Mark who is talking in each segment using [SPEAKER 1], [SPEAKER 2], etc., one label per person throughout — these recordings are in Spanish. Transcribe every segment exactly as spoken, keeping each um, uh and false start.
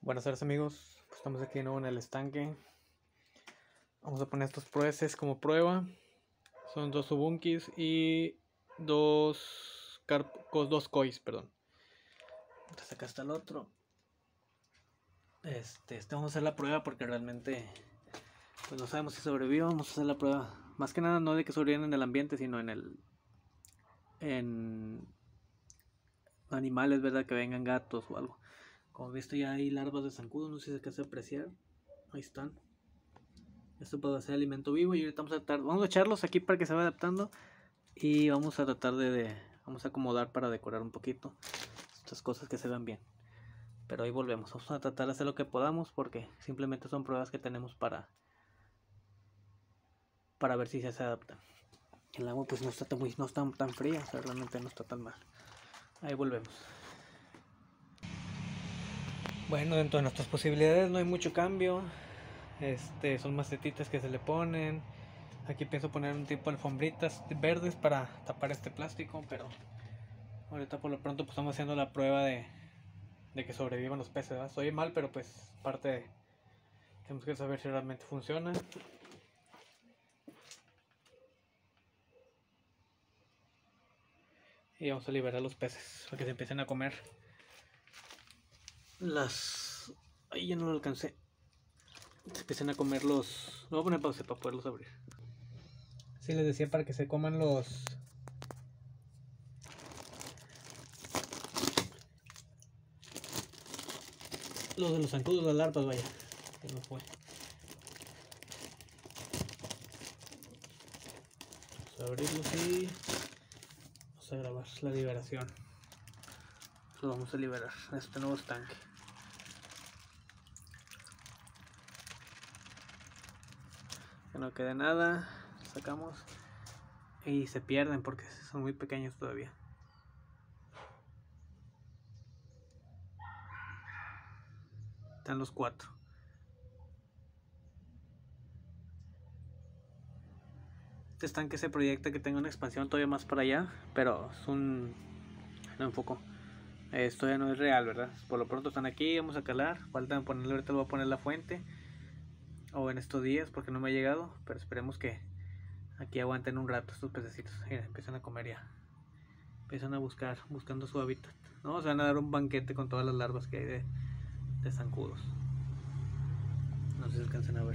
[SPEAKER 1] Buenas tardes amigos, pues estamos aquí de nuevo en el estanque. Vamos a poner estos proeses como prueba. Son dos subunkis y dos carpos, dos kois, perdón. Entonces acá está el otro. Este, este vamos a hacer la prueba porque realmente pues no sabemos si sobrevive. Vamos a hacer la prueba. Más que nada no de que sobrevivan en el ambiente, sino en el en animales, ¿verdad? Que vengan gatos o algo. Como visto ya hay larvas de zancudo, no sé si se alcanza a apreciar. Ahí están. Esto puede ser alimento vivo y ahorita vamos a tratar, vamos a echarlos aquí para que se vaya adaptando y vamos a tratar de, de vamos a acomodar para decorar un poquito estas cosas que se vean bien. Pero ahí volvemos, vamos a tratar de hacer lo que podamos porque simplemente son pruebas que tenemos para para ver si se adaptan. El agua pues no está tan, muy, no está tan fría, o sea, realmente no está tan mal. Ahí volvemos. Bueno, dentro de nuestras posibilidades no hay mucho cambio. Este, son macetitas que se le ponen. Aquí pienso poner un tipo de alfombritas verdes para tapar este plástico, pero ahorita por lo pronto pues estamos haciendo la prueba de, de que sobrevivan los peces, ¿verdad? Soy mal, pero pues parte de... Tenemos que saber si realmente funciona. Y vamos a liberar los peces para que se empiecen a comer las... Ahí ya no lo alcancé. Se empiecen a comer los... No voy a poner pausa para poderlos abrir. Sí, les decía para que se coman los... Los de los zancudos, las larvas, vaya. Se me fue. Vamos a abrirlos y... Vamos a grabar la liberación. Lo vamos a liberar en este nuevo estanque. Que no quede nada. Sacamos. Y se pierden porque son muy pequeños todavía. Están los cuatro. Este estanque se proyecta que tenga una expansión todavía más para allá, pero es un... no enfoco. Esto ya no es real, ¿verdad? Por lo pronto están aquí, vamos a calar. Falta ponerle, ahorita le voy a poner la fuente. O en estos días porque no me ha llegado, pero esperemos que aquí aguanten un rato estos pececitos. Mira, empiezan a comer ya. Empiezan a buscar, buscando su hábitat. No, se van a dar un banquete con todas las larvas que hay de, de zancudos. No sé si alcancen a ver.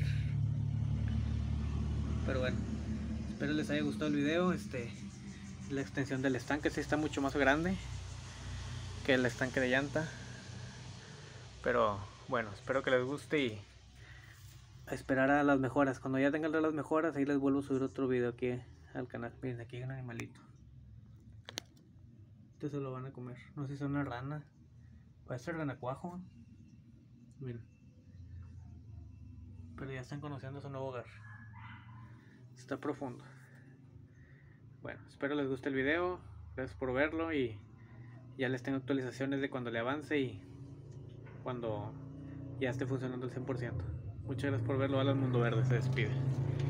[SPEAKER 1] Pero bueno, espero les haya gustado el video. Este, la extensión del estanque sí está mucho más grande que el estanque de llanta. Pero bueno, espero que les guste y a esperar a las mejoras. Cuando ya tengan las mejoras, ahí les vuelvo a subir otro video aquí al canal. Miren, aquí hay un animalito. Este se lo van a comer. No sé si es una rana. Puede ser renacuajo. Miren. Pero ya están conociendo su nuevo hogar. Está profundo. Bueno, espero les guste el video. Gracias por verlo y ya les tengo actualizaciones de cuando le avance y cuando ya esté funcionando al cien por ciento. Muchas gracias por verlo. Alan Mundo Verde se despide.